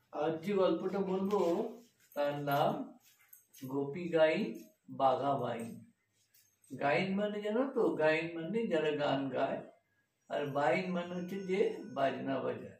आज যে গল্পটা বলবো তার নাম গোপী গাইন বাঘা বাইন। গাইন মানে জানো তো, গাইন মানে যারা গান গায়, আর বাইন মানে হচ্ছে যে বাজনা বাজায়।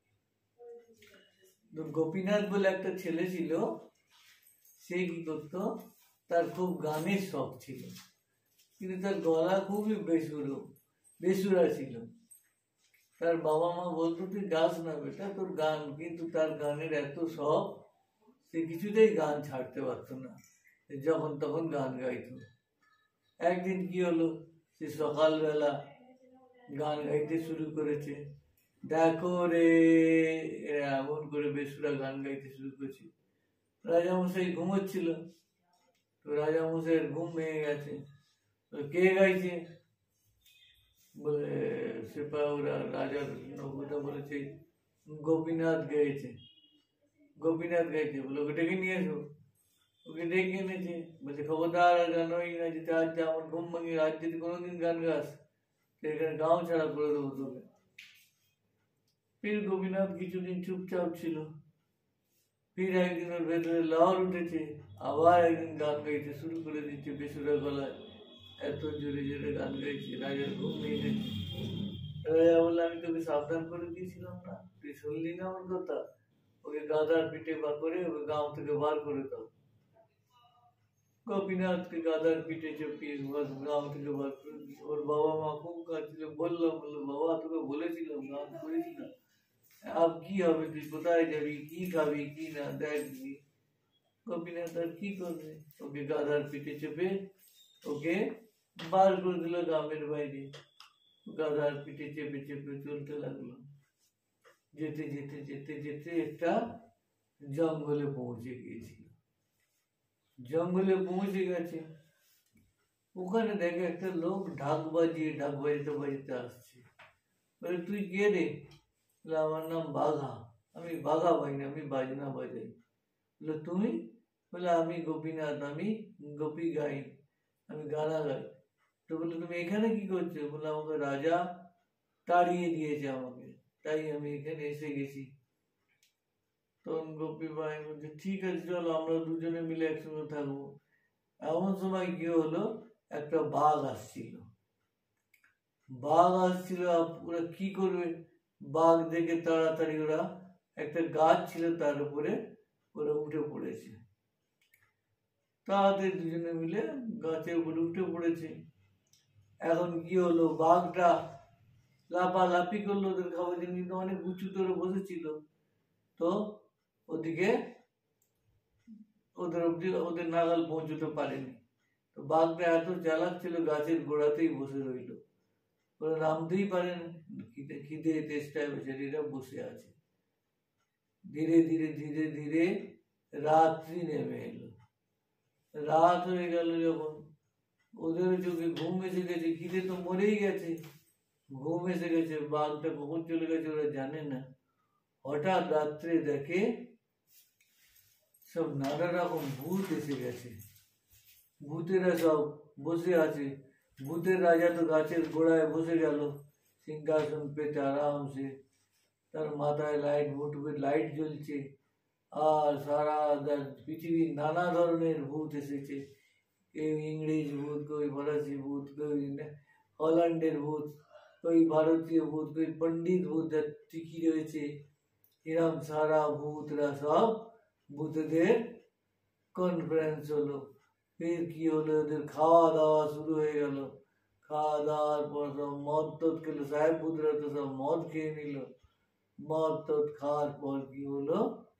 তো গোপীনাথ বলে একটা ছেলে ছিল, সে কি করতো, তার খুব গানের শখ ছিল, কিন্তু তার গলা খুবই বেসুরা ছিল। তার বাবা মা বলতো তুই গাছ না বেটা, তোর গান, কিন্তু তার গানের এত শখ, সে কিছুতেই গান ছাড়তে পারতো না, যখন তখন গান গাইতো। একদিন কি হলো, সে সকালবেলা গান গাইতে শুরু করেছে, দেখো রে, এমন করে বেসুরা গান গাইতে শুরু করেছে। রাজামশাই ঘুমোচ্ছিল, তো রাজামশাইয়ের ঘুম ভেঙে গেছে। তো কে গাইছে বলে, ওরা রাজার নৌকোটা বলেছে গোপীনাথ গাইছে। গোপীনাথ গাইছে বলে ওকে ডেকে নিয়ে এসো। ওকে ডেকে এনেছে, বলছে খবরদার আর গান হই না, যেতে আজ আমার ঘুম ভাঙিয়ে, আজ যদি কোনোদিন গান গাস এখানে গাঁও ছাড়া করে দেবো তোকে। ফির গোপীনাথ কিছুদিন চুপচাপ ছিল, ফির একদিন ওর ভেতরে লহর উঠেছে, আবার একদিন গান গাইতে শুরু করে দিচ্ছে বেসুরা গলায়, এত জোরে জোরে গান গাইছে, রাজার ঘুম ভেঙে গেছে। রাজা বললে আমি তোকে সাবধান করে দিয়েছিলাম না, তুই শুনলি না আমার কথা, ওকে গাধার পিঠে বা করে ওকে গাঁও থেকে বার করে দাও। গোপীনাথকে গাধার পিঠে চেপিয়ে গাঁও থেকে বার করে দিল। ওর বাবা মা খুব কাঁদছিল, বললো বাবা তোকে বলেছিলাম গান করিস না, আব কি হবে, তুই কোথায় যাবি, কি খাবি কি না দেখবি। গোপীনাথ আর কি করবে, ওকে গাধার পিঠে চেপে ওকে বার করে দিল গ্রামের বাইরে। গাধার পিঠে চেপে চেপে চলতে লাগলো, যেতে যেতে যেতে যেতে একটা জঙ্গলে পৌঁছে গিয়েছিল। জঙ্গলে পৌঁছে গেছে, ওখানে দেখে একটা লোক ঢাক বাজিতে বাজিতে আসছে। বলে তুই কে রে? বলে আমার নাম বাঘা, আমি বাঘা বাইন, আমি বাজনা বাজাই। বলে তুমি? বলে আমি গোপীনাথ, আমি গোপী গাইন, আমি গানা গাই। তো বলে তুমি এখানে কি করছো? বলে আমাকে রাজা তাড়িয়ে দিয়েছে আমাকে, তাই আমি এখানে এসে গেছি। তখন গোপী বাই বলছে ঠিক আছে চলো আমরা দুজনে মিলে একসঙ্গে থাকবো। এমন সময় কি হলো, একটা বাঘ আসছিল। ওরা কি করবে, বাঘ দেখে তাড়াতাড়ি ওরা একটা গাছ ছিল তার উপরে ওরা উঠে পড়েছে। তাড়াতাড়ি দুজনে মিলে গাছের উপরে উঠে পড়েছে। এখন কি হলো, বাঘটা লাফালাফি করলো ওদের খাবার জন্য, কিন্তু অনেক উঁচু করে বসেছিল, তো ওদিকে ওদের নাগাল পৌঁছতে পারেনি। তো বাঘটা এত চালাক ছিল, গাছের গোড়াতেই বসে রইল, ওরা নামতেই পারেন, খিদে তেষ্টায় বেচারীরা বসে আছে। ধীরে ধীরে ধীরে ধীরে রাত্রি নেমে এলো। রাত হয়ে গেল যখন, ওদের চোখে ঘুম এসে গেছে, খিদে তো মরেই গেছে, ঘুম এসে গেছে, বাঘটা কখন চলে গেছে ওরা জানে না। হঠাৎ রাত্রে দেখে সব নানা রকম ভূত এসে গেছে, ভূতেরা সব বসে আছে। ভূতের রাজা তো গাছের গোড়ায় বসে গেল সিংহাসন পেতে আরামসে, তার মাথায় লাইট জ্বলছে, আর সারা পৃথিবীর নানা ধরনের ভূত এসেছে, কেউ ইংরেজ ভূত, কেউ ফরাসি ভূত, কেউ হল্যান্ডের ভূত, কেউ ভারতীয় ভূত, কেউ পণ্ডিত ভূত টিকি রয়েছে, এরম সারা ভূতরা সব ভূতদের কনফারেন্স হলো। ফির কি হলো, ওদের খাওয়া দাওয়া শুরু হয়ে গেল। খাওয়া দাওয়ার পর সব মদ টদ খেলো, সাহেব ভূতরা তো সব মদ খেয়ে নিল। মদ টদ খাওয়ার পর কি হলো,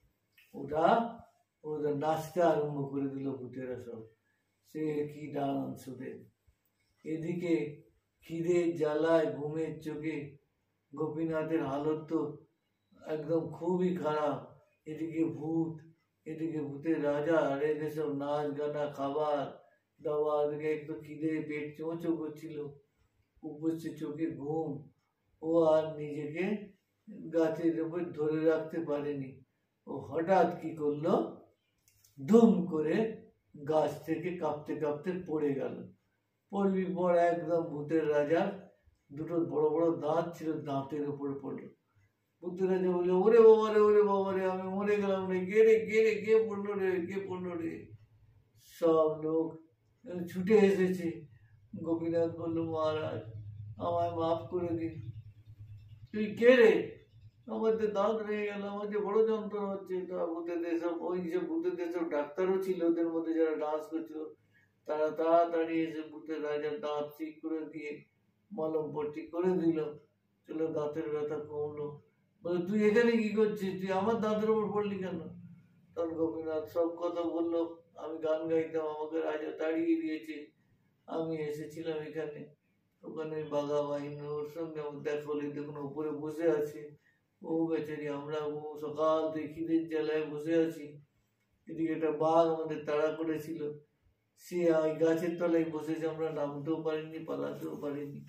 ওরা নাচতে আরম্ভ করে দিল ভূতেরা সব, সে কি ডান্স ওদের। এদিকে খিদের জ্বালায় ঘুমের চোখে গোপীনাথের হালত তো একদম খুবই খারাপ। এদিকে ভূতের রাজা, আর এদের সব নাচ গানা খাবার দাবার, একটু খিদে পেট চোঁচো করছিল, উপস্থিত চোখে ঘুম, ও আর নিজেকে গাছের উপর ধরে রাখতে পারেনি। ও হঠাৎ কি করলো, ধুম করে গাছ থেকে কাঁপতে কাঁপতে পড়ে গেল। পড়বি পর একদম ভূতের রাজার দুটো বড় বড় দাঁত ছিল, দাঁতের উপরে পড়লো। ভূতের রাজা বললো ওরে বাবারে, আমি মরে কে পড়লো রে। সব লোক ছুটে এসেছে। গোপীনাথ বলল, মহারাজ আমায় মাফ করে দিন। তুই কে রে? আমার যে দাঁত রয়ে গেল, আমার যে বড় যন্ত্রণা হচ্ছে। তা ভূতের দেশে ওই যে ভূতের দেশে ডাক্তারও ছিল, ওদের মধ্যে যারা ডান্স করছিল, তারা তাড়াতাড়ি এসে ভূতের রাজার দাঁত ঠিক করে দিয়ে মলম পট্টি করে দিল। চলো, দাঁতের ব্যথা কমলো। বলে, তুই এখানে কি করছিস? তুই আমার দাঁতের উপর পড়লি কেন? তখন গোপীনাথ সব কথা বললো। আমি গান গাইতাম, আমাকে রাজা তাড়িয়ে দিয়েছে, আমি এসেছিলাম এখানে। ওখানে বাঘা বাহিনী, ওর সঙ্গে আমার দেখা হলে, দেখুন উপরে বসে আছে। ও বেচারি, আমরা ও সকাল থেকে খিদের জ্বালায় বসে আছি। এদিকে একটা বাঘ আমাদের তাড়া করেছিল, সে ওই গাছের তলায় বসেছে, আমরা নামতেও পারিনি, পালাতেও পারিনি।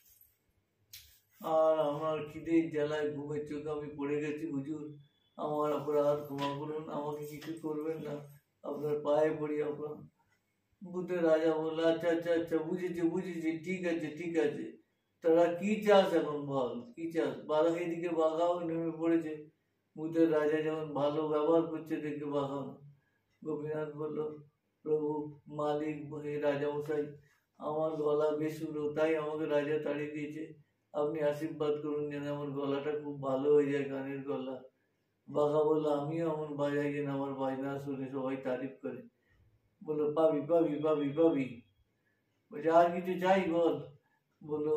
আর আমার খিদের জ্বালায় ঘুমের চোখে আমি পড়ে গেছি। হুজুর, আমার অপরাধ ক্ষমা করুন, আমাকে কিছু করবেন না, আপনার পায়ে পড়ি আপনার। ভূতের রাজা বলল, আচ্ছা আচ্ছা আচ্ছা, বুঝেছি, ঠিক আছে। তারা কি চাস এখন বল, কি চাস? বাঘা এদিকে বাঘাও নেমে পড়েছে। ভূতের রাজা যেমন ভালো ব্যবহার করছে দেখে বাঘা। গোপীনাথ বলল, প্রভু, মালিক, রাজা মশাই, আমার গলা বেসুরো, তাই আমাকে রাজা তাড়িয়ে দিয়েছে। আপনি আশীর্বাদ করুন যেন আমার গলাটা খুব ভালো হয়ে যায়, গানের গলা। বাঘা বললো, আমিও এমন বাজাই যেন আমার বাজনা শুনে সবাই তারিফ করে। বললো, পাবি। বলছে, আর কিছু চাই বল। বললো,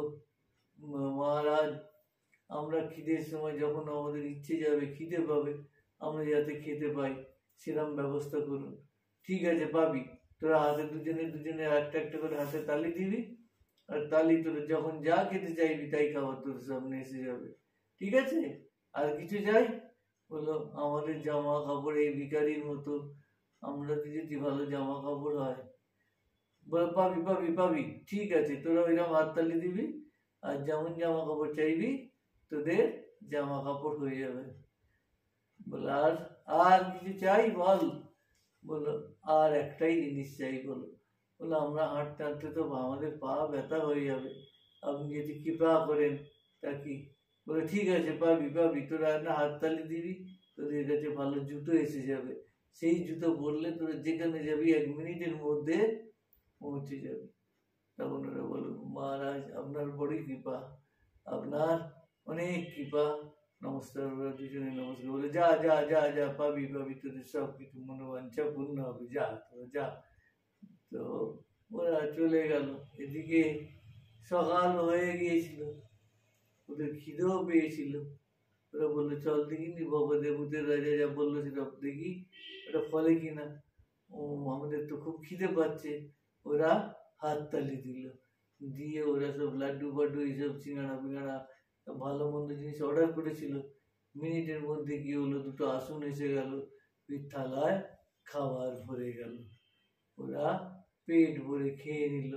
মহারাজ, আমরা খিদের সময় যখন আমাদের ইচ্ছে যাবে, খিদে পাবে, আমরা যাতে খেতে পাই সেরকম ব্যবস্থা করুন। ঠিক আছে, পাবি। তোরা হাতে দুজনে একটা করে হাতে তালি দিবি, আর তালি তোরা যখন যা খেতে চাইবি তাই খাবার তোর সামনে এসে যাবে। ঠিক আছে? আর কিছু চাই? বললো, আমাদের জামা কাপড় এই ভিখারির মতো, আমরা যদি ভালো জামা কাপড় হয়। বলে, পাবি। ঠিক আছে, তোরা ওইরকম হাততালি দিবি, আর যেমন জামা কাপড় চাইবি তোদের জামা কাপড় হয়ে যাবে। বলে, আর কিছু চাই বল। বললো, আর একটাই জিনিস চাই। বলো। বললো, আমরা হাঁটতে হাঁটতে তো আমাদের পা ব্যথা হয়ে যাবে, আপনি যদি কৃপা করেন তা কি? বলে, ঠিক আছে, পাবি। তোরা না হাততালি দিবি, তোদের কাছে ভালো জুতো এসে যাবে, সেই জুতো পরলে তোরা যেখানে যাবি 1 মিনিটের মধ্যে পৌঁছে যাবে। তখন ওরা বলল, মহারাজ আপনার বড়ই কৃপা, আপনার অনেক কৃপা, নমস্কার। ওরা দুজনে নমস্কার বলে, যা, পাবি, তোদের সব কিছু মনোবাঞ্ছা পূর্ণ হবে, যা। তো ওরা চলে গেল। এদিকে সকাল হয়ে গিয়েছিল, ওদের খিদেও পেয়েছিল। ওরা বললো, চল দেখি নি বাবা, ভূতের রাজা যা বললো সেটা দেখি, ওটা ফলে কিনা। ও, আমাদের তো খুব খিদে পাচ্ছে। ওরা হাততালি দিল, দিয়ে ওরা সব লাড্ডু ফাড্ডু এইসব সিঙ্গাড়া পিঙ্গাড়া ভালো মন্দ জিনিস অর্ডার করেছিল। মিনিটের মধ্যে কি হলো, 2টো আসন এসে গেল, ওই থালায় খাবার ভরে গেল। ওরা পেট ভরে খেয়ে নিল।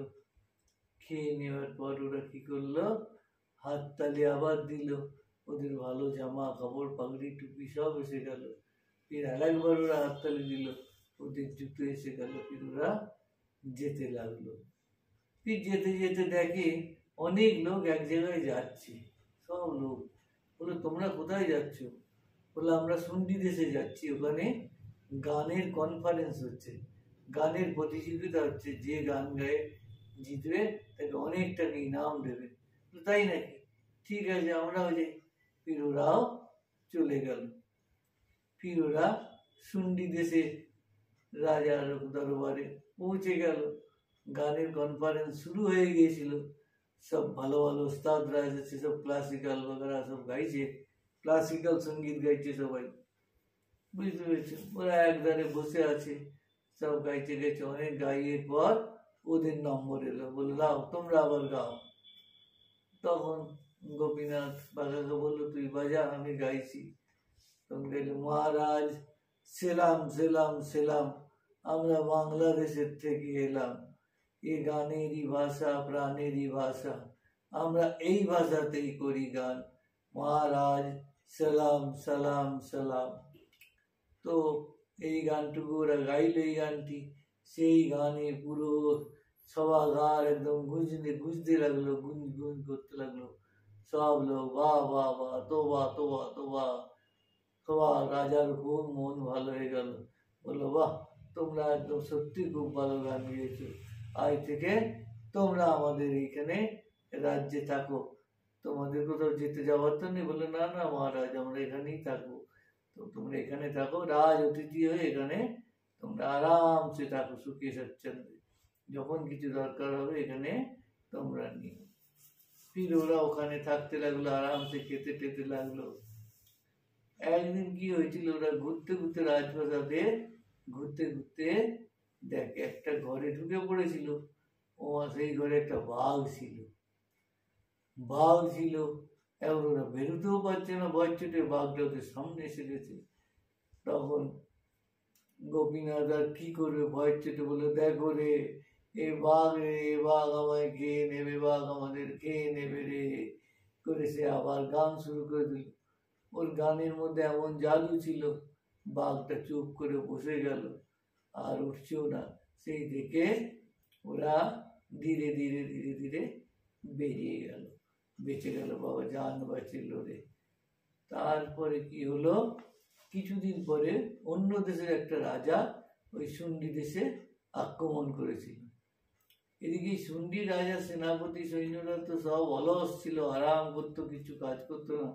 খেয়ে নেওয়ার পর ওরা কি করলো, হাততালি আবার দিল, ওদের ভালো জামা কাপড় পাগড়ি টুপি সব এসে গেল। ফির আরেকবার ওরা হাততালি দিল, ওদের জুতো এসে গেল। ফির ওরা যেতে লাগলো। ফির যেতে যেতে দেখে অনেক লোক এক জায়গায় যাচ্ছে। সব লোক বলে, তোমরা কোথায় যাচ্ছ? বলে, আমরা শুন্ডি দেশে যাচ্ছি, ওখানে গানের কনফারেন্স হচ্ছে, গানের প্রতিযোগিতা হচ্ছে, যে গান গায়ে জিতবে তাকে অনেক টাকা ইনাম দেবে। তাই নাকি? ঠিক আছে, আমরাও যাই। ফির ওরাও চলে গেল। ফির ওরা শুন্ডি দেশে রাজার দরবারে পৌঁছে গেল। গানের কনফারেন্স শুরু হয়ে গিয়েছিল। সব ভালো ভালো ওস্তাদরা এসেছে, সব ক্লাসিক্যাল বগেরা সব গাইছে, ক্লাসিক্যাল সঙ্গীত গাইছে সবাই। বুঝতে পেরেছো? ওরা একধারে বসে আছে, সব গাইছে অনেক গাইয়ের পর ওদের নম্বর এলো। বলে, দাও, তোমরা আবার গাও। তখন গোপীনাথ বাঘাকে বললো, তুই বাজা, আমি গাইছি। তখন গাইল, মহারাজ সেলাম, আমরা বাংলাদেশের থেকে এলাম, এ গানেরই ভাষা, প্রাণেরই ভাষা, আমরা এই ভাষাতেই করি গান। মহারাজ সালাম। তো এই গানটুকু ওরা গাইল। এই গানটি, সেই গানে পুরো সভাগার একদম গুঁজতে লাগলো, গুঞ্জ করতে লাগলো। সব লোক বাহ, তোবা। সবার রাজার খুব মন ভালো হয়ে গেল, বললো বাহ, তোমরা একদম সত্যি খুব ভালো গান গেয়েছো, আজ থেকে তোমরা আমাদের এইখানে রাজ্যে থাকো, তোমাদের কোথাও যেতে যাওয়ার তো নেই। বললো না না মহারাজ, আমরা এখানেই থাকবো, তো তোমরা এখানে থাকো, রাজ অতিথি হয়ে এখানে তোমরা আরামসে থাকো সুখে স্বচ্ছন্দে, যখন কিছু দরকার হবে এখানে তোমরা নিও। ফির ওরা ওখানে থাকতে লাগলো, আরামসে খেতে টেতে লাগলো। একদিন কি হয়েছিল, ওরা ঘুরতে ঘুরতে রাজপ্রাসাদে ঘুরতে ঘুরতে দেখে একটা ঘরে ঢুকে পড়েছিল। ও সেই ঘরে একটা বাঘ ছিল। এবার ওরা বেরোতেও পারছে না, ভয় চোটে বাঘটা ওদের সামনে এসে গেছে। তখন গোপীনাথ আর কি করবে, ভয় চোটে বলে, দেখো রে, এ বাঘ আমায় খেয়ে নেবে, বাঘ আমাদের খেয়ে নেবে রে করে সে আবার গান শুরু করে দিল। ওর গানের মধ্যে এমন জাদু ছিল, বাঘটা চুপ করে বসে গেল আর উঠছেও না। সেই থেকে ওরা ধীরে ধীরে ধীরে ধীরে বেরিয়ে গেল, বেঁচে গেল, বাবা জান বাঁচিল রে। তারপরে কি হলো, কিছুদিন পরে অন্য দেশের একটা রাজা ওই শুন্ডি দেশে আক্রমণ করেছিল। এদিকে শুন্ডি রাজা সেনাপতি সৈন্যরা তো সব অলস ছিল, আরাম করতো, কিছু কাজ করতো না।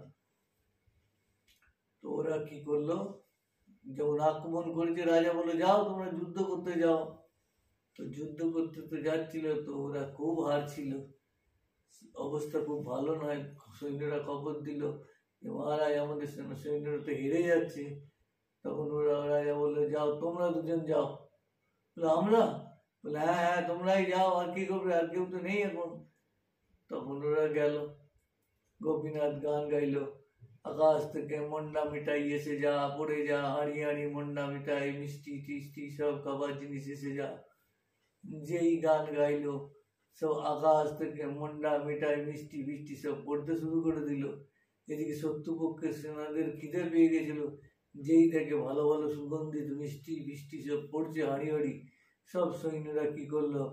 তো ওরা কি করলো, যখন আক্রমণ করেছে, রাজা বললো যাও তোমরা যুদ্ধ করতে যাও। তো যুদ্ধ করতে তো যাচ্ছিল, তো ওরা খুব হারছিল, অবস্থা খুব ভালো নয়। সৈন্যরা খবর দিল যে মহারাজ আমাদের সৈন্যরা তো হেরে যাচ্ছে। তখন ওরা রাজা বললো যাও তোমরা দুজন যাও। বলে আমরা? বলে হ্যাঁ হ্যাঁ তোমরাই যাও, আর কি করবে, আর কেউ তো নেই এখন। তখন ওরা গেল, গোপীনাথ গান গাইলো, আকাশ থেকে মন্ডা মিঠাই এসে যা, পড়ে যা হাঁড়ি হাঁড়ি মন্ডা মিঠাই, মিষ্টি টিষ্টি সব খাবার জিনিস এসে যা। যেই গান গাইলো, সব আকাশ থেকে মন্ডা মিঠাই মিষ্টি ফিষ্টি সব পড়তে শুরু করে দিল। এদিকে শত্রুপক্ষের সেনাদের খিদে পেয়ে গেছিল, যেই থেকে ভালো ভালো সুগন্ধিত মিষ্টি ফিষ্টি সব পড়ছে হাঁড়ি হাঁড়ি। সব সৈন্যরা কি করলো,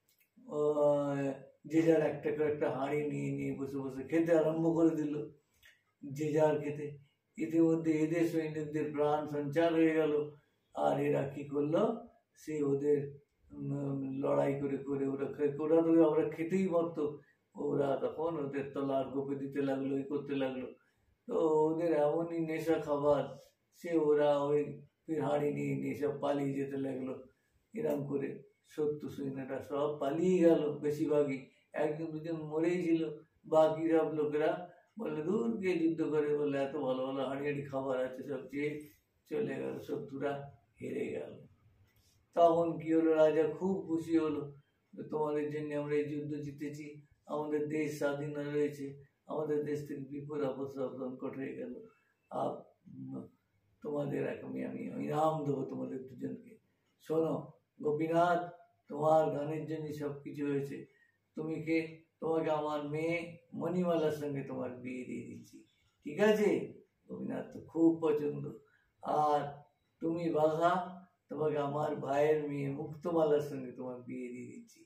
যে যার একটা করে একটা হাঁড়ি নিয়ে নিয়ে বসে বসে খেতে আরম্ভ করে দিল, যে যার খেতে। ইতিমধ্যে এদের সৈনিকদের প্রাণ সঞ্চার হয়ে গেল। আর এরা কি করলো, সে ওদের লড়াই করে করে ওরা তো আমরা খেতেই পারতো, ওরা তখন ওদের তলার গোপে দিতে লাগলো, করতে লাগলো। তো ওদের এমনই নেশা খাবার, সে ওরা ওই হাঁড়ি নিয়ে নিয়ে সব পালিয়ে যেতে লাগলো। এরম করে শত্রু সৈন্যরা সব পালিয়ে গেল, বেশিরভাগই, একজন দুজন মরেই ছিল। বাকি সব লোকেরা বললে দূর কে যুদ্ধ করে, বললে এত ভালো ভালো হাঁড়ি হাঁড়ি খাবার আছে, সব চেয়ে চলে গেল, শত্রুরা হেরে গেল। তখন কি হলো, রাজা খুব খুশি হলো, তোমাদের জন্য আমরা এই যুদ্ধ জিতেছি, আমাদের দেশ স্বাধীন রয়েছে, আমাদের দেশ থেকে বিপদ আপদ সব সংকট হয়ে গেল। আর তোমাদের আমি ইনাম দেবো তোমাদের দুজনকে। শোনো গোপীনাথ, তোমার গানের জন্য সব কিছু হয়েছে, তোমাকে আমার মেয়ে মণিমালার সঙ্গে তোমার বিয়ে দিয়ে দিচ্ছি, ঠিক আছে? গোপীনাথ তো খুব পছন্দ। আর তুমি বাঘা, তোমাকে আমার ভাইয়ের মেয়ে মুক্তমালার সঙ্গে তোমার বিয়ে দিয়ে দিচ্ছি,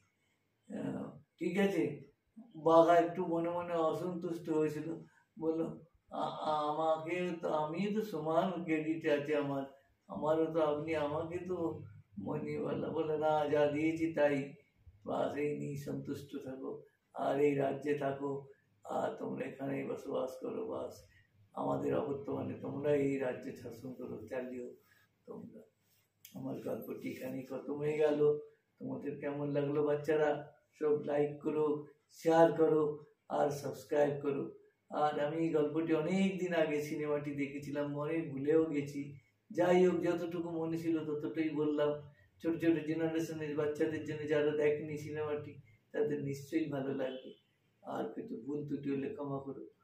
ঠিক আছে? বাঘা একটু মনে মনে অসন্তুষ্ট হয়েছিল, বললো আমাকে তো, আমি তো সমান ক্রেডিট আছে আমারও তো, আপনি আমাকে তো মণিমালা। বলে না, যা দিয়েছি তাই, বাস এই নিয়ে সন্তুষ্ট থাকো, আর এই রাজ্যে থাকো, আর তোমরা এখানেই বসবাস করো, বাস আমাদের অবর্তমানে তোমরা এই রাজ্যে শাসন করো, চালিও তোমরা। আমার গল্পটি এখানেই খতম হয়ে গেল। তোমাদের কেমন লাগলো বাচ্চারা? সব লাইক করো, শেয়ার করো আর সাবস্ক্রাইব করো। আর আমি এই গল্পটি অনেক দিন আগে সিনেমাটি দেখেছিলাম, মনে ভুলেও গেছি। যাই হোক, যতটুকু মনে ছিল ততটাই বললাম। ছোট ছোট জেনারেশনের বাচ্চাদের জন্য, যারা দেখেনি সিনেমাটি, তাদের নিশ্চয়ই ভালো লাগবে। আর কিছু ভুল ত্রুটি হলে ক্ষমা করো।